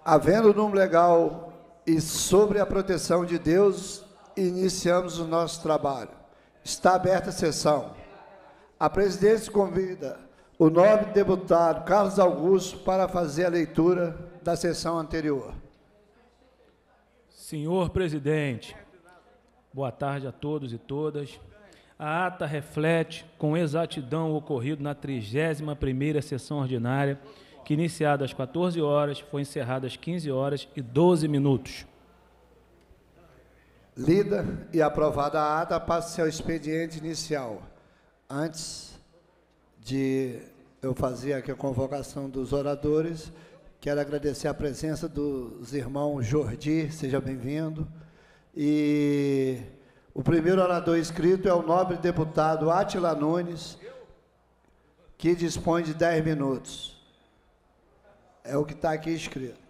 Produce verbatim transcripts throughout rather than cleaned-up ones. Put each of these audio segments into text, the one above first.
Havendo número legal e sobre a proteção de Deus, iniciamos o nosso trabalho. Está aberta a sessão. A presidência convida o nobre deputado Carlos Augusto para fazer a leitura da sessão anterior. Senhor presidente, boa tarde a todos e todas. A ata reflete com exatidão o ocorrido na trigésima primeira sessão ordinária, que, iniciada às quatorze horas, foi encerrada às quinze horas e doze minutos. Lida e aprovada a ata, passa-se ao expediente inicial. Antes de eu fazer aqui a convocação dos oradores, quero agradecer a presença dos irmãos Jordi, seja bem-vindo. E o primeiro orador inscrito é o nobre deputado Átila Nunes, que dispõe de dez minutos. É o que está aqui escrito.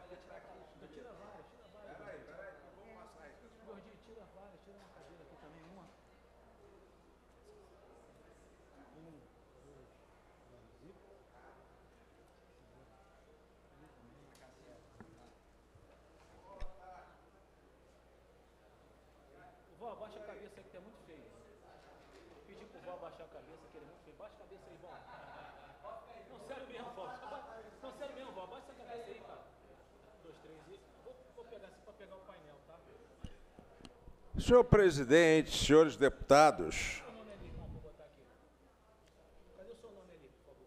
Vó, abaixa a cabeça aí que tá muito feio. Pedi pro vó abaixar a cabeça, que ele é muito feio. Baixa a cabeça aí, vó. Não, sério mesmo, vó. Não, sério mesmo, vó. Abaixa essa cabeça aí, cara. Dois, três e... Vou, vou pegar assim para pegar o painel, tá? Senhor presidente, senhores deputados. Cadê o seu nome ali, irmão, para botar aqui? Cadê o seu nome ali, por favor?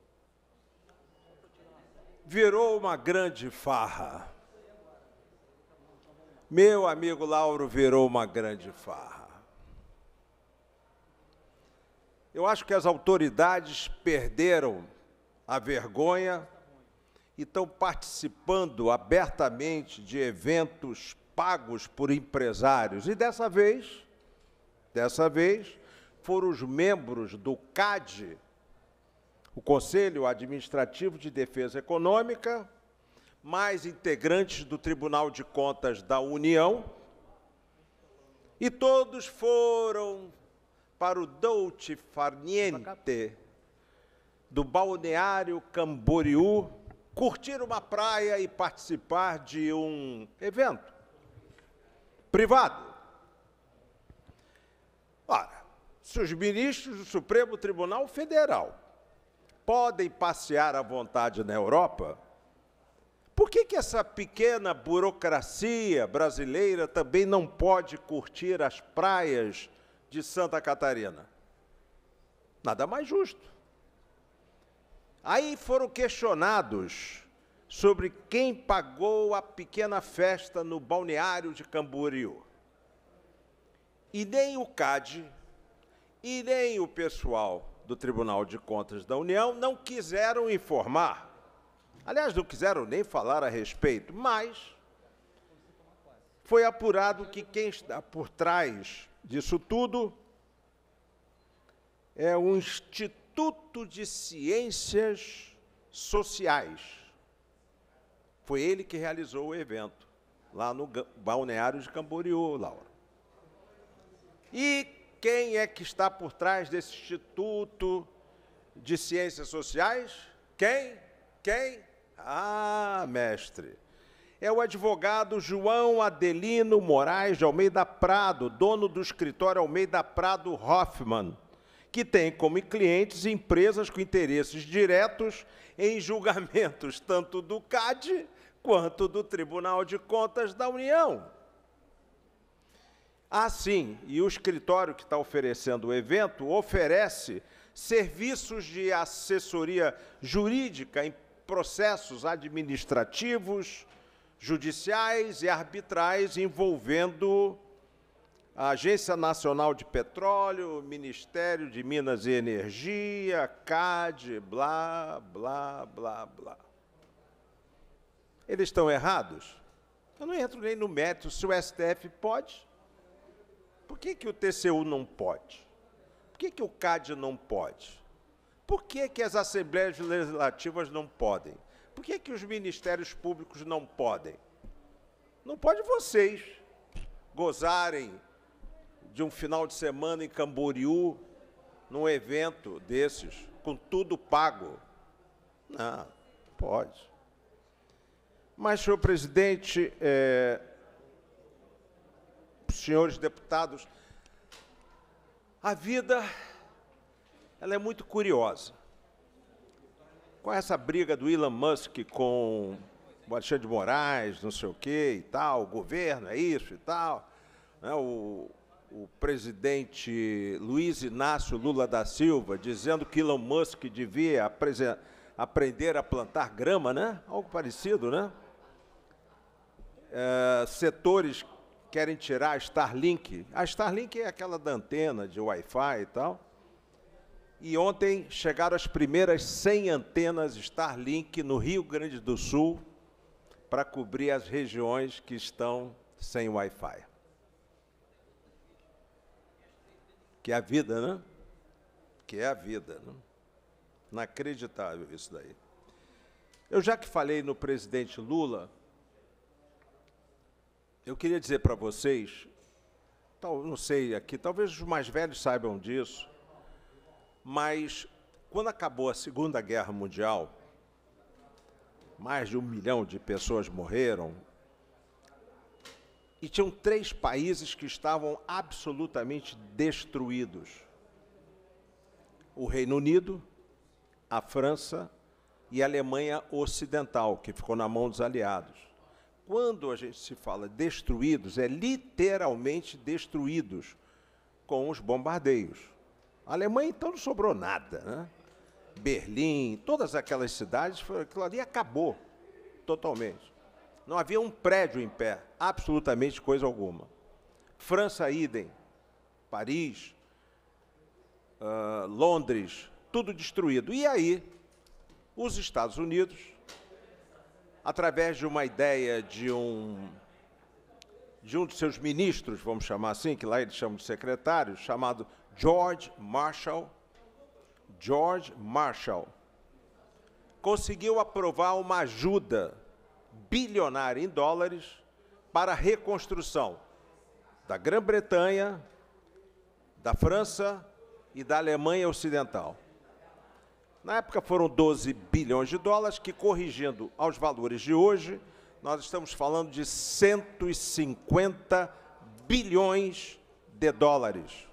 Virou uma grande farra. Meu amigo Lauro virou uma grande farra. Eu acho que as autoridades perderam a vergonha e estão participando abertamente de eventos pagos por empresários. E dessa vez, dessa vez, foram os membros do C A D, o Conselho Administrativo de Defesa Econômica, mais integrantes do Tribunal de Contas da União, e todos foram para o Dolce Far Niente do Balneário Camboriú, curtir uma praia e participar de um evento privado. Ora, se os ministros do Supremo Tribunal Federal podem passear à vontade na Europa, por que que essa pequena burocracia brasileira também não pode curtir as praias de Santa Catarina? Nada mais justo. Aí foram questionados sobre quem pagou a pequena festa no balneário de Camboriú. E nem o C A D, e nem o pessoal do Tribunal de Contas da União não quiseram informar. Aliás, não quiseram nem falar a respeito, mas foi apurado que quem está por trás disso tudo é o Instituto de Ciências Sociais. Foi ele que realizou o evento, lá no balneário de Camboriú, Laura. E quem é que está por trás desse Instituto de Ciências Sociais? Quem? Quem? Ah, mestre, é o advogado João Adelino Moraes de Almeida Prado, dono do escritório Almeida Prado Hoffman, que tem como clientes empresas com interesses diretos em julgamentos tanto do C A D quanto do Tribunal de Contas da União. Assim, e o escritório que está oferecendo o evento oferece serviços de assessoria jurídica em processos administrativos, judiciais e arbitrais envolvendo a Agência Nacional de Petróleo, Ministério de Minas e Energia, C A D, blá, blá, blá, blá. Eles estão errados? Eu não entro nem no mérito se o S T F pode. Por que que o T C U não pode? Por que que o C A D não pode? Por que que as Assembleias Legislativas não podem? Por que que os Ministérios Públicos não podem? Não pode vocês gozarem de um final de semana em Camboriú, num evento desses, com tudo pago. Não, pode. Mas, senhor presidente, é, senhores deputados, a vida ela é muito curiosa. Com essa briga do Elon Musk com o Alexandre de Moraes, não sei o quê e tal, o governo é isso e tal, né, o, o presidente Luiz Inácio Lula da Silva dizendo que Elon Musk devia aprender a plantar grama, né? Algo parecido, né? É, setores querem tirar a Starlink. A Starlink é aquela da antena de Wi-Fi e tal. E ontem chegaram as primeiras cem antenas Starlink no Rio Grande do Sul para cobrir as regiões que estão sem Wi-Fi. Que é a vida, né? Que é a vida, né? Inacreditável isso daí. Eu já que falei no presidente Lula, eu queria dizer para vocês, tal, não sei aqui, talvez os mais velhos saibam disso, mas quando acabou a Segunda Guerra Mundial, mais de um milhão de pessoas morreram, e tinham três países que estavam absolutamente destruídos: o Reino Unido, a França e a Alemanha Ocidental, que ficou na mão dos aliados. Quando a gente se fala destruídos, é literalmente destruídos com os bombardeios. A Alemanha, então, não sobrou nada, né? Berlim, todas aquelas cidades, aquilo ali acabou totalmente. Não havia um prédio em pé, absolutamente coisa alguma. França, idem. Paris, uh, Londres, tudo destruído. E aí, os Estados Unidos, através de uma ideia de um, de um de seus ministros, vamos chamar assim, que lá eles chamam de secretários, chamado George Marshall, George Marshall, conseguiu aprovar uma ajuda bilionária em dólares para a reconstrução da Grã-Bretanha, da França e da Alemanha Ocidental. Na época foram doze bilhões de dólares, que, corrigindo aos valores de hoje, nós estamos falando de cento e cinquenta bilhões de dólares.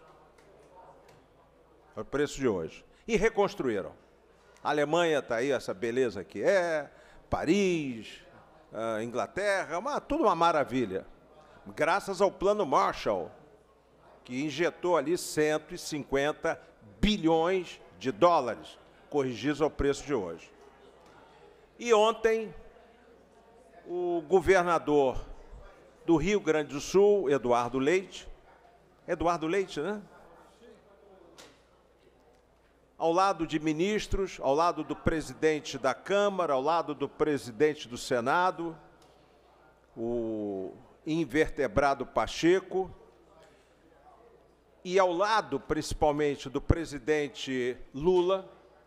É o preço de hoje. E reconstruíram. A Alemanha está aí, essa beleza que é, Paris, a Inglaterra, uma, tudo uma maravilha. Graças ao Plano Marshall, que injetou ali cento e cinquenta bilhões de dólares, corrigidos ao preço de hoje. E ontem, o governador do Rio Grande do Sul, Eduardo Leite, Eduardo Leite, né? Ao lado de ministros, ao lado do presidente da Câmara, ao lado do presidente do Senado, o invertebrado Pacheco, e ao lado, principalmente, do presidente Lula,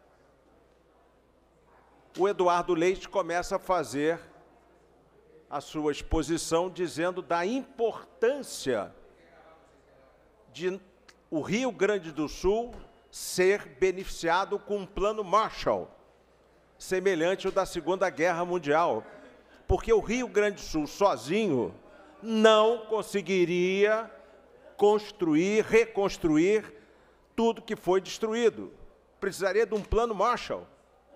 o Eduardo Leite começa a fazer a sua exposição dizendo da importância de o Rio Grande do Sul ser beneficiado com um plano Marshall, semelhante ao da Segunda Guerra Mundial, porque o Rio Grande do Sul sozinho não conseguiria construir, reconstruir tudo que foi destruído. Precisaria de um plano Marshall.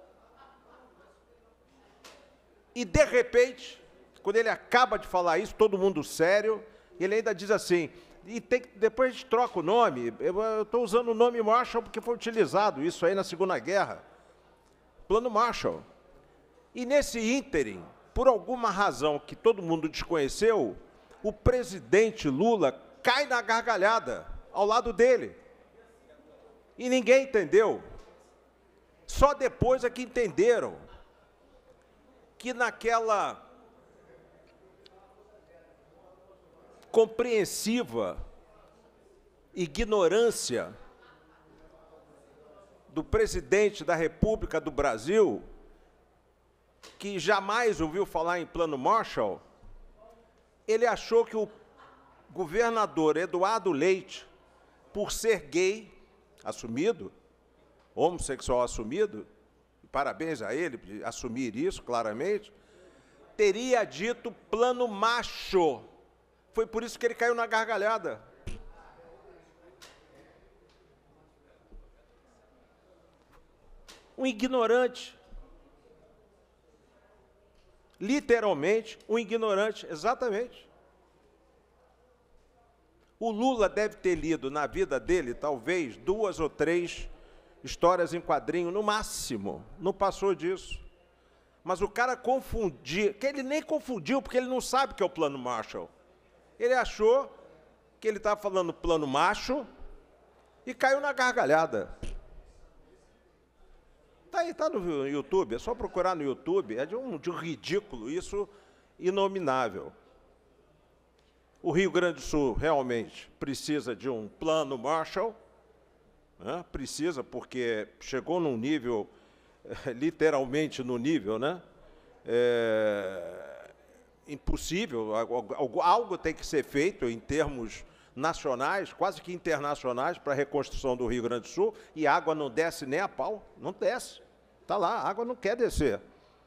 E, de repente, quando ele acaba de falar isso, todo mundo sério, ele ainda diz assim, e tem que, depois a gente troca o nome, eu estou usando o nome Marshall porque foi utilizado isso aí na Segunda Guerra. Plano Marshall. E nesse ínterim, por alguma razão que todo mundo desconheceu, o presidente Lula cai na gargalhada ao lado dele. E ninguém entendeu. Só depois é que entenderam que naquela compreensiva ignorância do presidente da República do Brasil, que jamais ouviu falar em Plano Marshall, ele achou que o governador Eduardo Leite, por ser gay assumido, homossexual assumido, parabéns a ele por assumir isso claramente, teria dito plano macho. Foi por isso que ele caiu na gargalhada. Um ignorante. Literalmente, um ignorante, exatamente. O Lula deve ter lido na vida dele, talvez, duas ou três histórias em quadrinho, no máximo. Não passou disso. Mas o cara confundiu, que ele nem confundiu, porque ele não sabe o que é o plano Marshall. Ele achou que ele estava falando plano macho e caiu na gargalhada. Está aí, está no YouTube, é só procurar no YouTube, é de um, de um ridículo, isso inominável. O Rio Grande do Sul realmente precisa de um plano Marshall, né? Precisa, porque chegou num nível, literalmente no nível, né? É, impossível, algo, algo tem que ser feito em termos nacionais, quase que internacionais, para a reconstrução do Rio Grande do Sul, e a água não desce nem a pau, não desce. Está lá, a água não quer descer.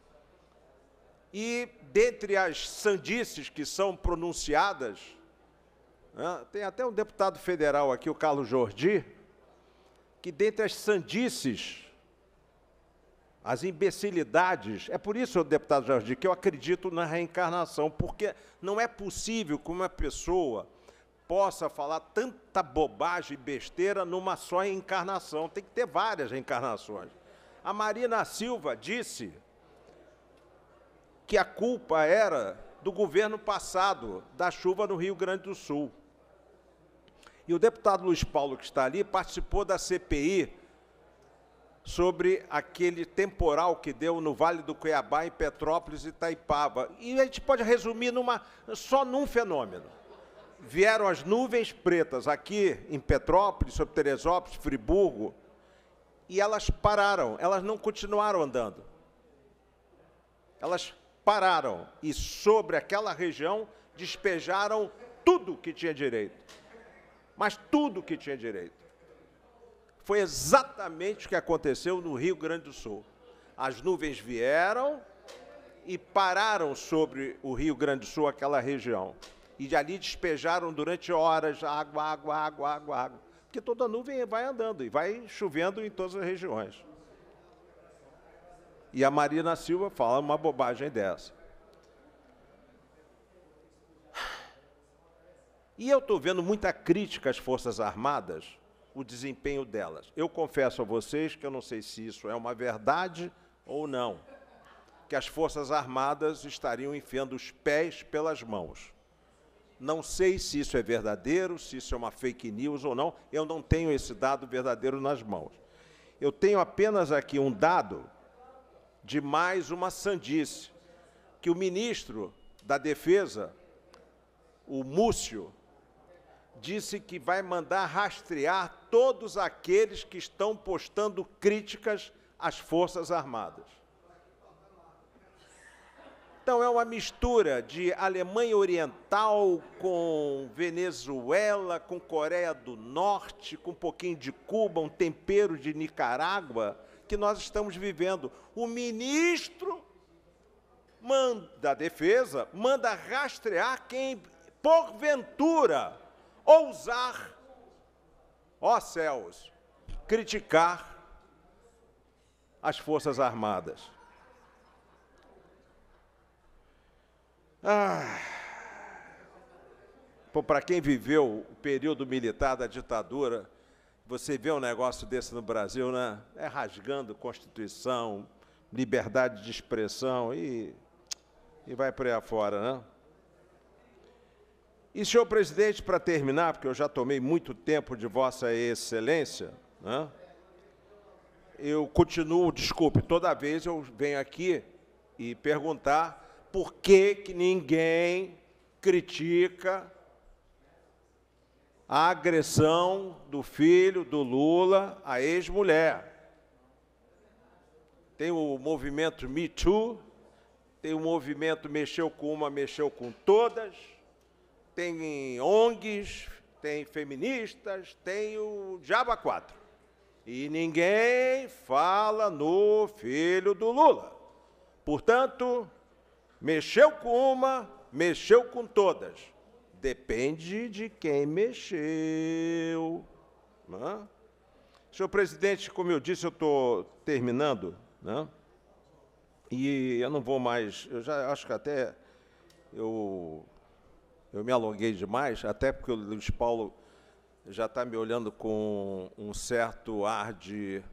E, dentre as sandices que são pronunciadas, né, tem até um deputado federal aqui, o Carlos Jordi, que, dentre as sandices, as imbecilidades, é por isso, deputado Jordi, que eu acredito na reencarnação, porque não é possível que uma pessoa possa falar tanta bobagem e besteira numa só encarnação. Tem que ter várias reencarnações. A Marina Silva disse que a culpa era do governo passado, da chuva no Rio Grande do Sul. E o deputado Luiz Paulo, que está ali, participou da C P I sobre aquele temporal que deu no Vale do Cuiabá, em Petrópolis e Itaipava. E a gente pode resumir numa, só num fenômeno. Vieram as nuvens pretas aqui em Petrópolis, sobre Teresópolis, Friburgo, e elas pararam, elas não continuaram andando. Elas pararam e sobre aquela região despejaram tudo que tinha direito. Mas tudo que tinha direito. Foi exatamente o que aconteceu no Rio Grande do Sul. As nuvens vieram e pararam sobre o Rio Grande do Sul, aquela região. E de ali despejaram durante horas água, água, água, água, água. Porque toda nuvem vai andando e vai chovendo em todas as regiões. E a Marina Silva fala uma bobagem dessa. E eu estou vendo muita crítica às Forças Armadas, o desempenho delas. Eu confesso a vocês que eu não sei se isso é uma verdade ou não, que as Forças Armadas estariam enfiando os pés pelas mãos. Não sei se isso é verdadeiro, se isso é uma fake news ou não, eu não tenho esse dado verdadeiro nas mãos. Eu tenho apenas aqui um dado de mais uma sandice, que o ministro da Defesa, o Múcio, disse que vai mandar rastrear todos aqueles que estão postando críticas às Forças Armadas. Então, é uma mistura de Alemanha Oriental com Venezuela, com Coreia do Norte, com um pouquinho de Cuba, um tempero de Nicarágua, que nós estamos vivendo. O ministro manda, da Defesa manda rastrear quem, porventura, ousar, ó céus, criticar as Forças Armadas. Ah, para quem viveu o período militar da ditadura, você vê um negócio desse no Brasil, né? É rasgando Constituição, liberdade de expressão e, e vai por aí afora, né? E, senhor presidente, para terminar, porque eu já tomei muito tempo de Vossa Excelência, né? Eu continuo, desculpe, toda vez eu venho aqui e perguntar por que que ninguém critica a agressão do filho do Lula à ex-mulher. Tem o movimento Me Too, tem o movimento Mexeu com Uma, Mexeu com Todas, tem O N Gs, tem feministas, tem o Diabo quatro. E ninguém fala no filho do Lula. Portanto, Mexeu com uma, mexeu com todas. Depende de quem mexeu. Né? Senhor presidente, como eu disse, eu estou terminando, né? E eu não vou mais, eu já acho que até eu, eu me alonguei demais, até porque o Luiz Paulo já está me olhando com um certo ar de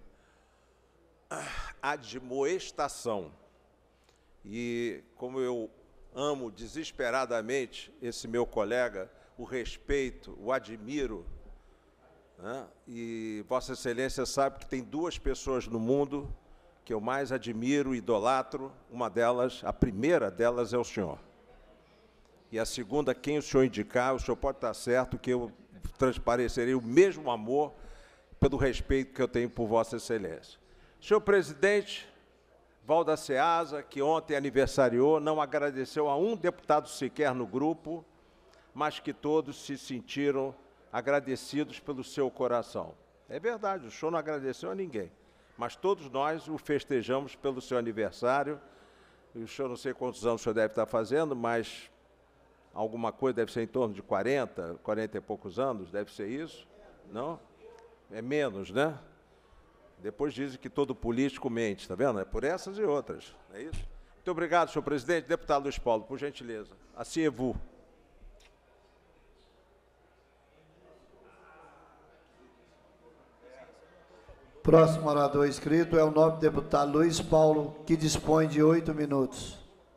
admoestação. E como eu amo desesperadamente esse meu colega, o respeito, o admiro, né? E Vossa Excelência sabe que tem duas pessoas no mundo que eu mais admiro e idolatro. Uma delas, a primeira delas é o senhor. E a segunda, quem o senhor indicar, o senhor pode estar certo que eu transparecerei o mesmo amor pelo respeito que eu tenho por Vossa Excelência. Senhor presidente, Valda Ceasa, que ontem aniversariou, não agradeceu a um deputado sequer no grupo, mas que todos se sentiram agradecidos pelo seu coração. É verdade, o senhor não agradeceu a ninguém, mas todos nós o festejamos pelo seu aniversário. E o senhor, não sei quantos anos o senhor deve estar fazendo, mas alguma coisa deve ser em torno de quarenta, quarenta e poucos anos, deve ser isso? Não? É menos, né? Depois dizem que todo político mente, está vendo? É por essas e outras, é isso? Muito obrigado, senhor presidente. Deputado Luiz Paulo, por gentileza. Assim é vu. Próximo orador inscrito é o nobre deputado Luiz Paulo, que dispõe de oito minutos.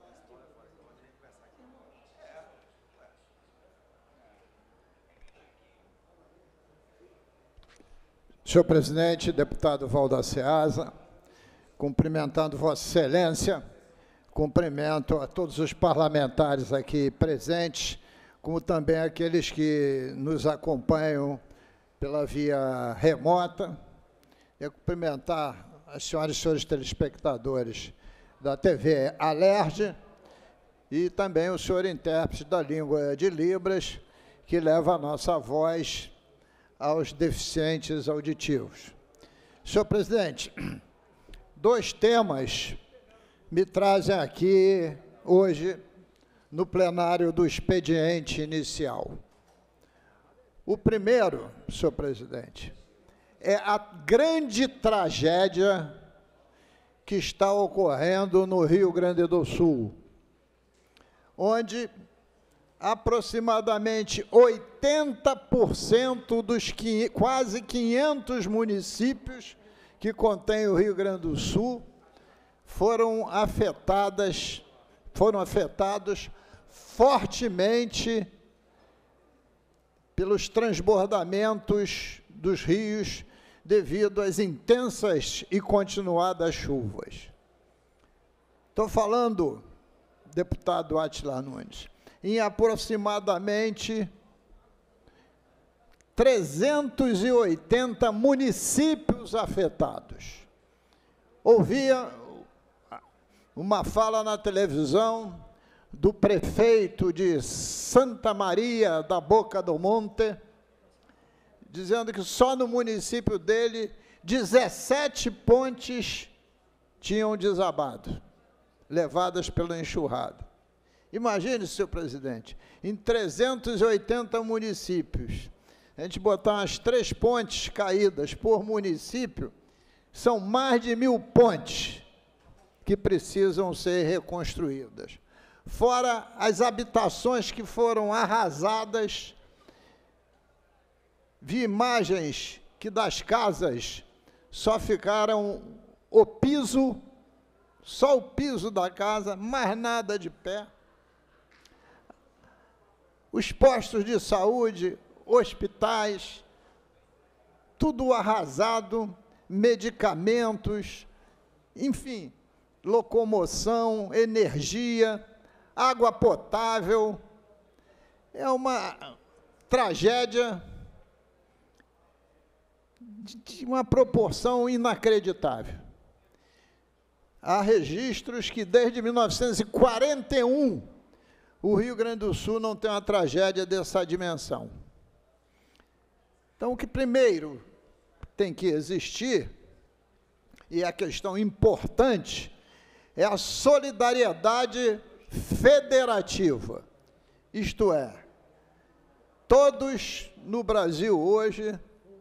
Senhor presidente, deputado Valda Ceasa, cumprimentando Vossa Excelência, cumprimento a todos os parlamentares aqui presentes, como também aqueles que nos acompanham pela via remota. E cumprimentar as senhoras e senhores telespectadores da T V Alerj e também o senhor intérprete da língua de Libras, que leva a nossa voz aos deficientes auditivos. Senhor presidente, dois temas me trazem aqui hoje no plenário do expediente inicial. O primeiro, senhor presidente, é a grande tragédia que está ocorrendo no Rio Grande do Sul, onde aproximadamente oitenta por cento dos quase quinhentos municípios que contém o Rio Grande do Sul foram afetadas, foram afetados fortemente pelos transbordamentos dos rios devido às intensas e continuadas chuvas. Estou falando, deputado Átila Nunes, em aproximadamente trezentos e oitenta municípios afetados. Ouvia uma fala na televisão do prefeito de Santa Maria da Boca do Monte, dizendo que só no município dele dezessete pontes tinham desabado, levadas pela enxurrada. Imagine, senhor presidente, em trezentos e oitenta municípios, a gente botar umas três pontes caídas por município, são mais de mil pontes que precisam ser reconstruídas. Fora as habitações que foram arrasadas. Vi imagens que das casas só ficaram o piso, só o piso da casa, mais nada de pé. Os postos de saúde, hospitais, tudo arrasado, medicamentos, enfim, locomoção, energia, água potável. É uma tragédia de uma proporção inacreditável. Há registros que desde mil novecentos e quarenta e um o Rio Grande do Sul não tem uma tragédia dessa dimensão. Então, o que primeiro tem que existir, e a questão importante, é a solidariedade federativa. Isto é, todos no Brasil hoje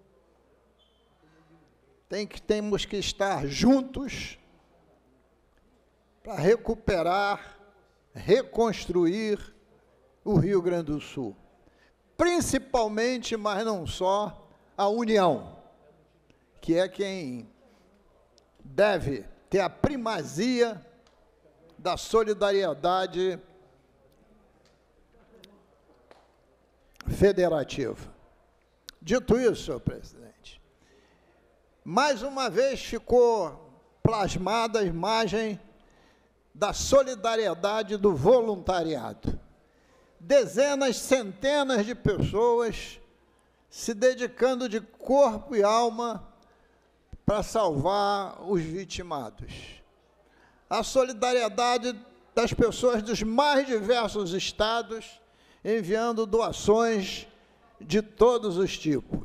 tem que, temos que estar juntos para recuperar, reconstruir o Rio Grande do Sul. Principalmente, mas não só, a União, que é quem deve ter a primazia da solidariedade federativa. Dito isso, senhor presidente, mais uma vez ficou plasmada a imagem da solidariedade do voluntariado. Dezenas, centenas de pessoas se dedicando de corpo e alma para salvar os vitimados. A solidariedade das pessoas dos mais diversos estados, enviando doações de todos os tipos.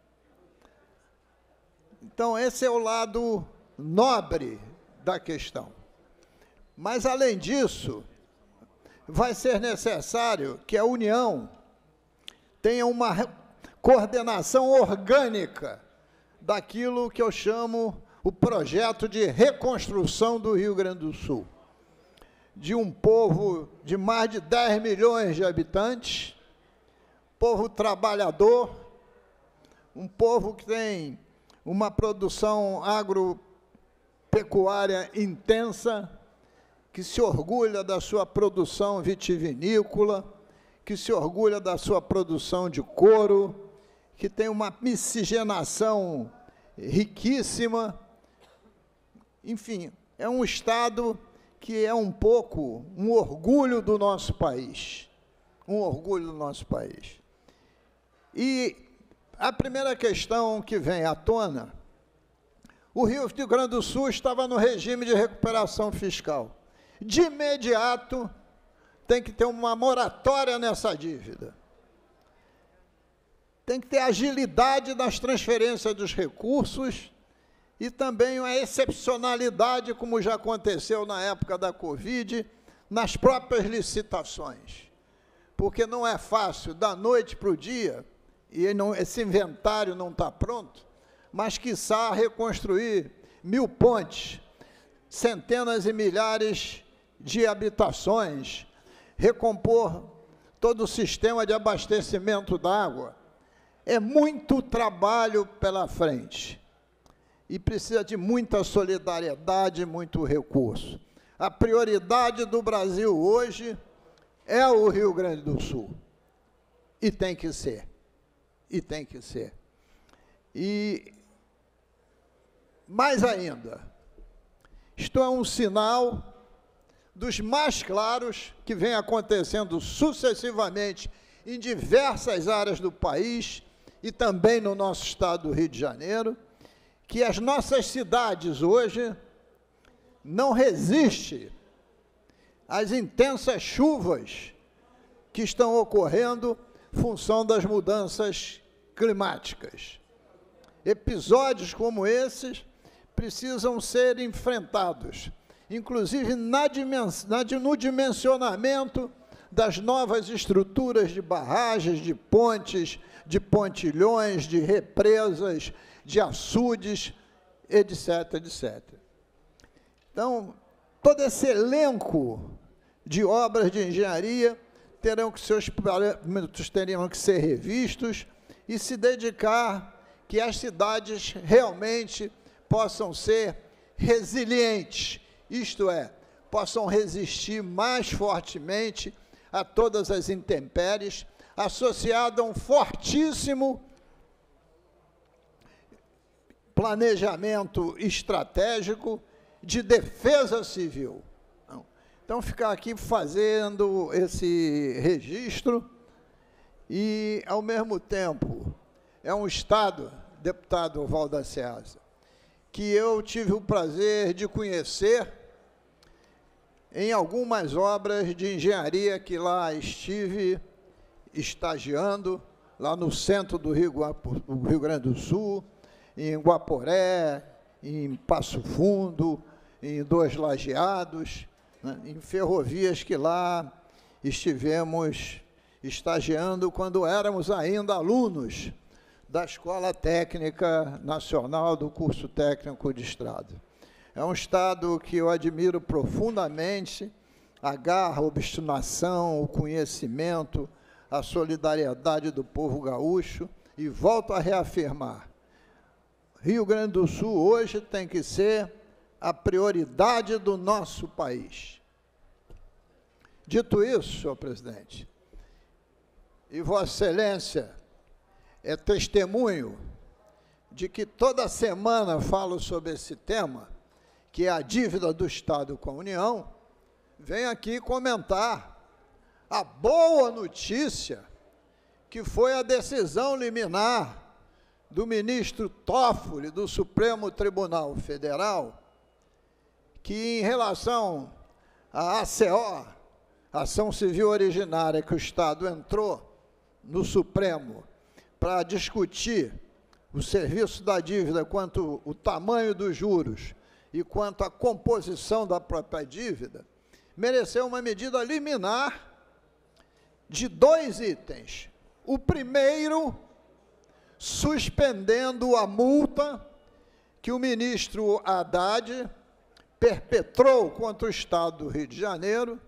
Então, esse é o lado nobre da questão. Mas, além disso, vai ser necessário que a União tenha uma coordenação orgânica daquilo que eu chamo o projeto de reconstrução do Rio Grande do Sul, de um povo de mais de dez milhões de habitantes, povo trabalhador, um povo que tem uma produção agropecuária intensa, que se orgulha da sua produção vitivinícola, que se orgulha da sua produção de couro, que tem uma miscigenação riquíssima. Enfim, é um estado que é um pouco um orgulho do nosso país, um orgulho do nosso país. E a primeira questão que vem à tona, o Rio Grande do Sul estava no regime de recuperação fiscal. De imediato, tem que ter uma moratória nessa dívida. Tem que ter agilidade nas transferências dos recursos e também uma excepcionalidade, como já aconteceu na época da Covid, nas próprias licitações. Porque não é fácil, da noite para o dia, e não, esse inventário não está pronto, mas, quiçá, reconstruir mil pontes, centenas e milhares de habitações, recompor todo o sistema de abastecimento d'água. É muito trabalho pela frente e precisa de muita solidariedade e muito recurso. A prioridade do Brasil hoje é o Rio Grande do Sul, e tem que ser, e tem que ser. E, mais ainda, isto é um sinal dos mais claros que vem acontecendo sucessivamente em diversas áreas do país e também no nosso estado do Rio de Janeiro, que as nossas cidades hoje não resistem às intensas chuvas que estão ocorrendo em função das mudanças climáticas. Episódios como esses precisam ser enfrentados, inclusive na dimens- na, no dimensionamento das novas estruturas de barragens, de pontes, de pontilhões, de represas, de açudes, etc, etcétera. Então, todo esse elenco de obras de engenharia terão que seus parâmetros teriam que ser revistos e se dedicar que as cidades realmente possam ser resilientes, isto é, possam resistir mais fortemente a todas as intempéries, associado a um fortíssimo planejamento estratégico de defesa civil. Então, ficar aqui fazendo esse registro e, ao mesmo tempo, é um estado, deputado Valda Ceasa, que eu tive o prazer de conhecer em algumas obras de engenharia que lá estive estagiando, lá no centro do Rio, do Rio Grande do Sul, em Guaporé, em Passo Fundo, em Dois Lajeados, né, em ferrovias que lá estivemos estagiando quando éramos ainda alunos da Escola Técnica Nacional do Curso Técnico de Estrada. É um estado que eu admiro profundamente, a garra, a obstinação, o conhecimento, a solidariedade do povo gaúcho, e volto a reafirmar, Rio Grande do Sul hoje tem que ser a prioridade do nosso país. Dito isso, senhor presidente, e Vossa Excelência é testemunho de que toda semana falo sobre esse tema, que é a dívida do Estado com a União, venho aqui comentar a boa notícia que foi a decisão liminar do ministro Toffoli, do Supremo Tribunal Federal, que em relação à A C O, Ação Civil Originária, que o Estado entrou no Supremo para discutir o serviço da dívida quanto o tamanho dos juros e quanto a composição da própria dívida, mereceu uma medida liminar de dois itens. O primeiro, suspendendo a multa que o ministro Haddad perpetrou contra o Estado do Rio de Janeiro,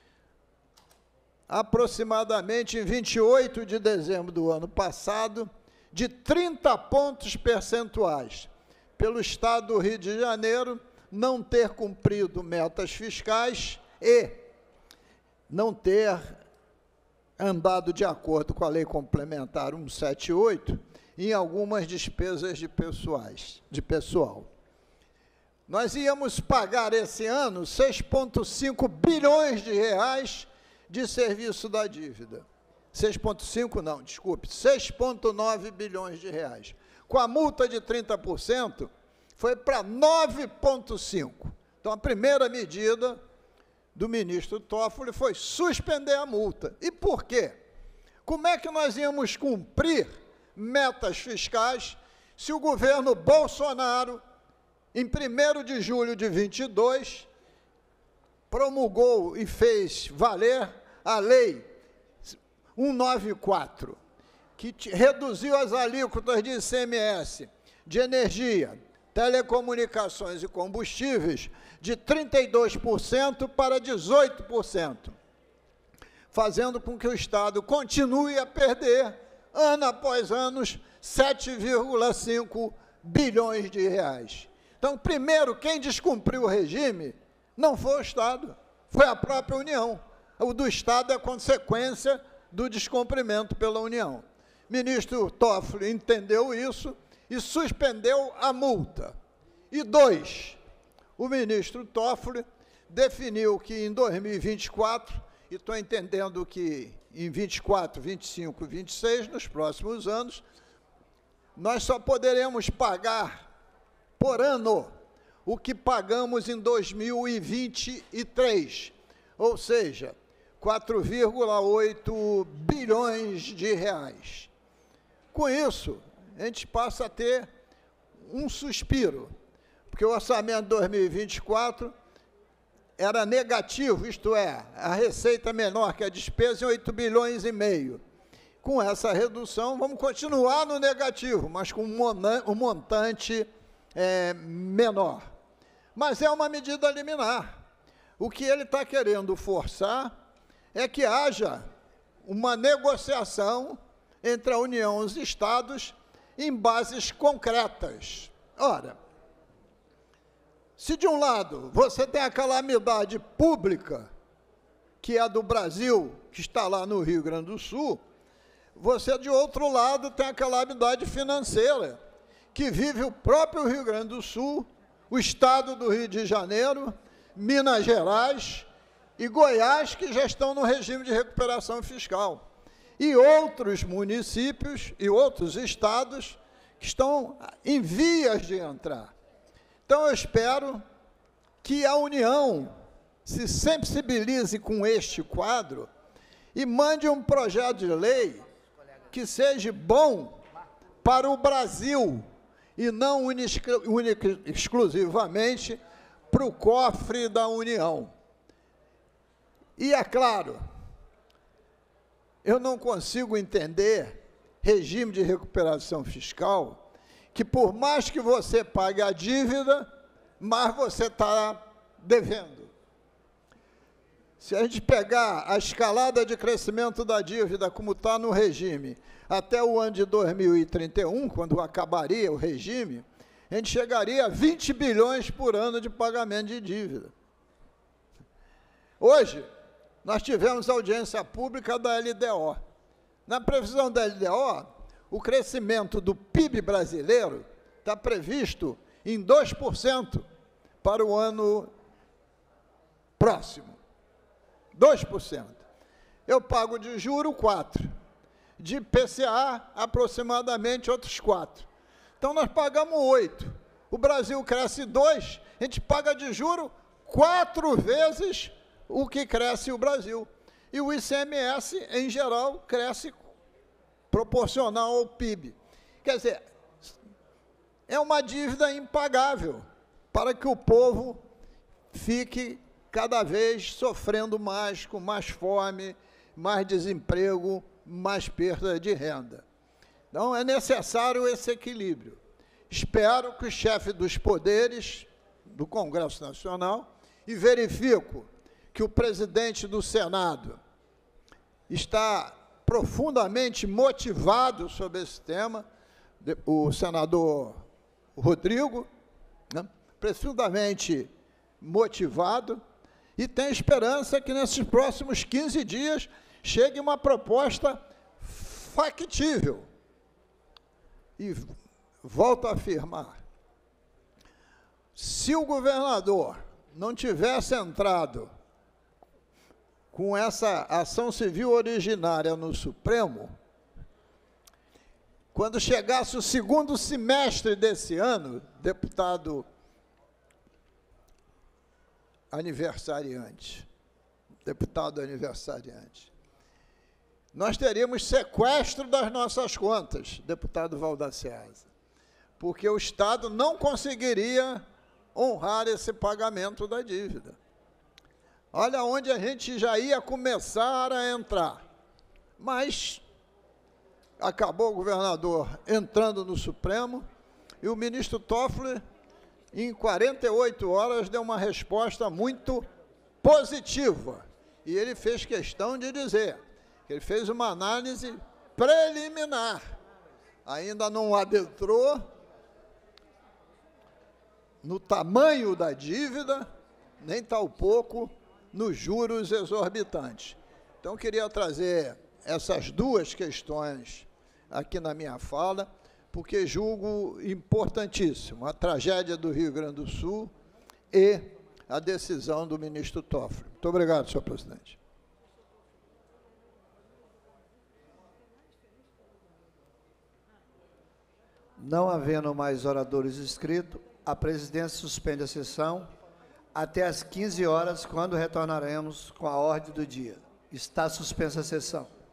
aproximadamente em vinte e oito de dezembro do ano passado, de trinta pontos percentuais, pelo Estado do Rio de Janeiro não ter cumprido metas fiscais e não ter andado de acordo com a Lei Complementar cento e setenta e oito em algumas despesas de, pessoais, de pessoal. Nós íamos pagar esse ano seis vírgula cinco bilhões de reais de serviço da dívida. seis vírgula cinco não, desculpe, seis vírgula nove bilhões de reais. Com a multa de trinta por cento, foi para nove vírgula cinco. Então, a primeira medida do ministro Toffoli foi suspender a multa. E por quê? Como é que nós íamos cumprir metas fiscais se o governo Bolsonaro, em primeiro de julho de vinte e dois, promulgou e fez valer a Lei cento e noventa e quatro, que reduziu as alíquotas de I C M S, de energia, telecomunicações e combustíveis, de trinta e dois por cento para dezoito por cento, fazendo com que o Estado continue a perder, ano após ano, sete vírgula cinco bilhões de reais. Então, primeiro, quem descumpriu o regime não foi o Estado, foi a própria União. O do Estado é consequência do descumprimento pela União. O ministro Toffoli entendeu isso e suspendeu a multa. E dois, o ministro Toffoli definiu que em dois mil e vinte e quatro, e estou entendendo que em vinte e quatro, vinte e cinco, vinte e seis, nos próximos anos, nós só poderemos pagar por ano o que pagamos em dois mil e vinte e três, ou seja, quatro vírgula oito bilhões de reais. Com isso, a gente passa a ter um suspiro, porque o orçamento de dois mil e vinte e quatro era negativo, isto é, a receita menor que a despesa em oito bilhões e meio. Com essa redução, vamos continuar no negativo, mas com um montante é, menor. Mas é uma medida liminar. O que ele está querendo forçar é que haja uma negociação entre a União e os Estados em bases concretas. Ora, se de um lado você tem a calamidade pública, que é a do Brasil, que está lá no Rio Grande do Sul, você, de outro lado, tem a calamidade financeira, que vive o próprio Rio Grande do Sul, o Estado do Rio de Janeiro, Minas Gerais e Goiás, que já estão no regime de recuperação fiscal, e outros municípios e outros estados que estão em vias de entrar. Então, eu espero que a União se sensibilize com este quadro e mande um projeto de lei que seja bom para o Brasil e não única, única, exclusivamente para o cofre da União. E, é claro, eu não consigo entender regime de recuperação fiscal que, por mais que você pague a dívida, mais você está devendo. Se a gente pegar a escalada de crescimento da dívida, como está no regime, até o ano de dois mil e trinta e um, quando acabaria o regime, a gente chegaria a vinte bilhões por ano de pagamento de dívida. Hoje, nós tivemos audiência pública da L D O. Na previsão da L D O, o crescimento do P I B brasileiro está previsto em dois por cento para o ano próximo. dois por cento. Eu pago de juro quatro por cento. De I P C A, aproximadamente outros quatro por cento. Então, nós pagamos oito por cento. O Brasil cresce dois por cento, a gente paga de juro quatro vezes o que cresce o Brasil. E o I C M S, em geral, cresce proporcional ao P I B. Quer dizer, é uma dívida impagável para que o povo fique cada vez sofrendo mais, com mais fome, mais desemprego, mais perda de renda. Então, é necessário esse equilíbrio. Espero que o chefe dos poderes do Congresso Nacional, e verifico que o presidente do Senado está profundamente motivado sobre esse tema, o senador Rodrigo, né, profundamente motivado, e tem esperança que nesses próximos quinze dias chegue uma proposta factível. E volto a afirmar, se o governador não tivesse entrado com essa ação civil originária no Supremo, quando chegasse o segundo semestre desse ano, deputado aniversariante, deputado aniversariante, nós teríamos sequestro das nossas contas, deputado Valdaciasa, porque o Estado não conseguiria honrar esse pagamento da dívida. Olha onde a gente já ia começar a entrar. Mas acabou o governador entrando no Supremo e o ministro Toffoli, em quarenta e oito horas, deu uma resposta muito positiva. E ele fez questão de dizer que ele fez uma análise preliminar. Ainda não adentrou no tamanho da dívida, nem tampouco nos juros exorbitantes. Então, queria trazer essas duas questões aqui na minha fala, porque julgo importantíssimo a tragédia do Rio Grande do Sul e a decisão do ministro Toffoli. Muito obrigado, senhor presidente. Não havendo mais oradores inscritos, a presidência suspende a sessão até às quinze horas, quando retornaremos com a ordem do dia. Está suspensa a sessão.